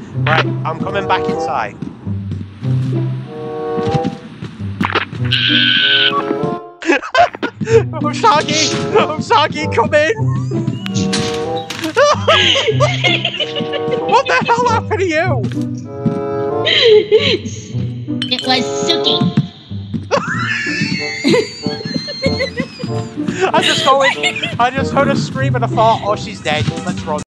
Right, I'm coming back inside. I'm Shaggy, come in! What the hell happened to you? It was Suki. I just heard her scream and I thought, oh, she's dead. Let's run.